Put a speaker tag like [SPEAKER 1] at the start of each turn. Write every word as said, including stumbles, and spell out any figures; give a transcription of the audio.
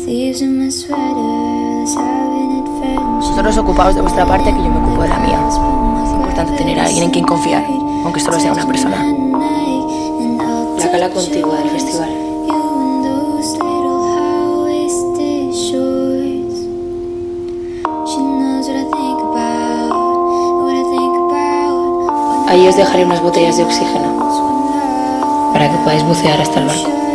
[SPEAKER 1] Vosotros ocupaos de vuestra parte, que yo me ocupo de la mía. Es importante tener a alguien en quien confiar, aunque solo sea una persona. La gala contigua del festival. Ahí os dejaré unas botellas de oxígeno para que podáis bucear hasta el barco.